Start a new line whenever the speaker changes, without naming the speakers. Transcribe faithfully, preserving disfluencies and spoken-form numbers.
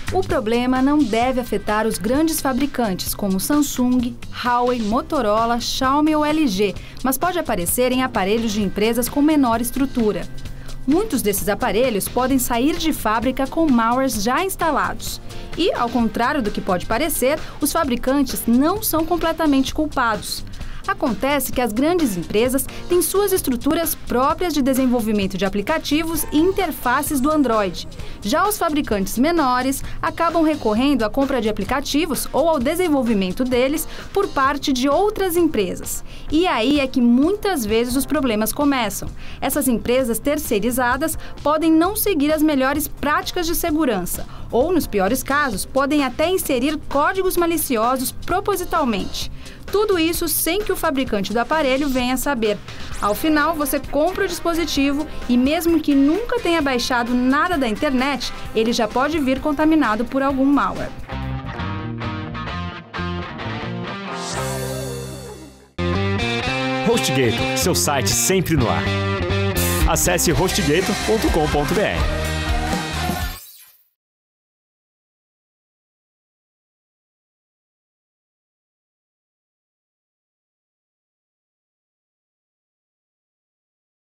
O problema não deve afetar os grandes fabricantes como Samsung, Huawei, Motorola, Xiaomi ou L G, mas pode aparecer em aparelhos de empresas com menor estrutura. Muitos desses aparelhos podem sair de fábrica com malwares já instalados. E, ao contrário do que pode parecer, os fabricantes não são completamente culpados. Acontece que as grandes empresas têm suas estruturas próprias de desenvolvimento de aplicativos e interfaces do Android. Já os fabricantes menores acabam recorrendo à compra de aplicativos ou ao desenvolvimento deles por parte de outras empresas. E aí é que muitas vezes os problemas começam. Essas empresas terceirizadas podem não seguir as melhores práticas de segurança ou, nos piores casos, podem até inserir códigos maliciosos propositalmente. Tudo isso sem que o fabricante do aparelho venha saber. Ao final, você compra o dispositivo e mesmo que nunca tenha baixado nada da internet, ele já pode vir contaminado por algum malware.
HostGator, seu site sempre no ar. Acesse hostgator ponto com ponto br.